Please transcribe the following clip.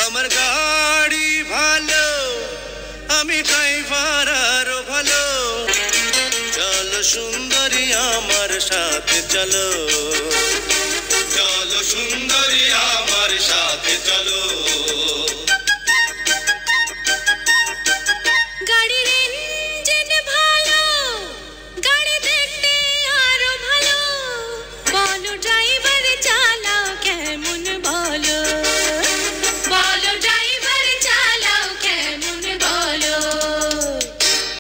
আমার গাড়ি ভালো আমি ড্রাইভার আরো ভালো চলো সুন্দরী আমার সাথে চলো